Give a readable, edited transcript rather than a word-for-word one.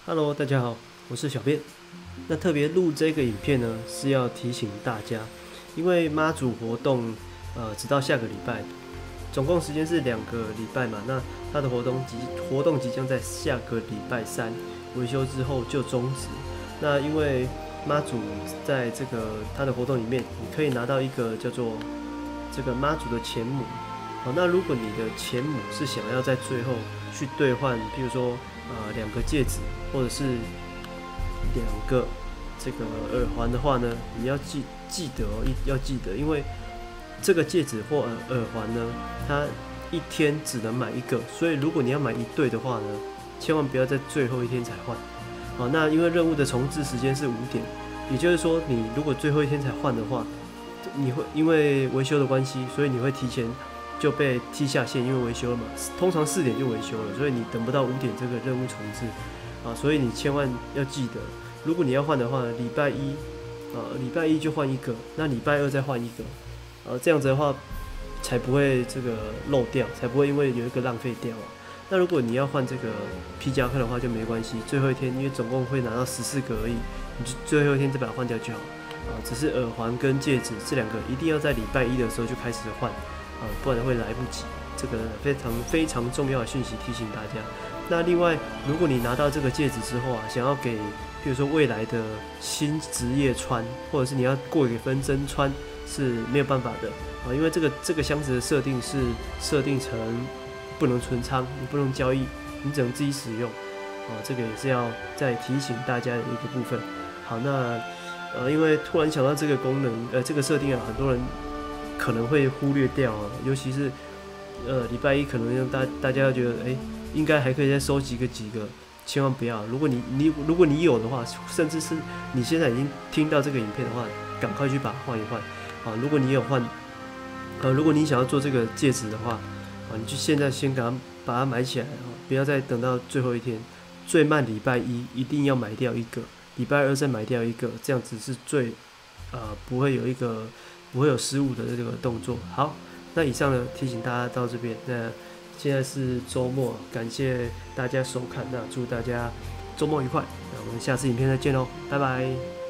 Hello，大家好，我是小便。那特别录这个影片呢，是要提醒大家，因为妈祖活动，直到下个礼拜，总共时间是2个礼拜嘛。那它的活动即将在下个礼拜三维修之后就终止。那因为妈祖在它的活动里面，你可以拿到一个叫做这个妈祖的钱母。好，那如果你的钱母是想要在最后去兑换，譬如说2个戒指，或者是2个这个耳环的话呢，你要记得哦，要记得，因为这个戒指或耳环呢，它一天只能买1个，所以如果你要买1对的话呢，千万不要在最后一天才换。好，那因为任务的重置时间是5点，也就是说，你如果最后一天才换的话，你会因为维修的关系，所以你会提前就被踢下线，因为维修了嘛，通常4点就维修了，所以你等不到5点这个任务重置啊，所以你千万要记得，如果你要换的话，礼拜一就换1个，那礼拜2再换1个，这样子的话才不会这个漏掉，才不会因为有一个浪费掉啊。那如果你要换这个皮夹克的话就没关系，最后一天因为总共会拿到14个而已，你就最后一天再把它换掉就好只是耳环跟戒指这2个一定要在礼拜1的时候就开始换不然会来不及。这个非常重要的讯息提醒大家。那另外，如果你拿到这个戒指之后想要给比如说未来的新职业穿，或者是你要过给纷争穿，是没有办法的因为这个箱子的设定是设定成不能存仓，你不能交易，你只能自己使用这个也是要再提醒大家的一个部分。好，那因为突然想到这个功能，这个设定很多人可能会忽略掉尤其是礼拜一可能让大家觉得应该还可以再收集几个，千万不要。如果你有的话，甚至是你现在已经听到这个影片的话，赶快去把它换一换如果你有换如果你想要做这个戒指的话你就现在先把它买起来不要再等到最后一天，最慢礼拜一一定要买掉1个，礼拜2再买掉1个，这样子是最不会有失误的这个动作。好，那以上呢提醒大家到这边。那现在是周末，感谢大家收看，那祝大家周末愉快。那我们下次影片再见喽，拜拜。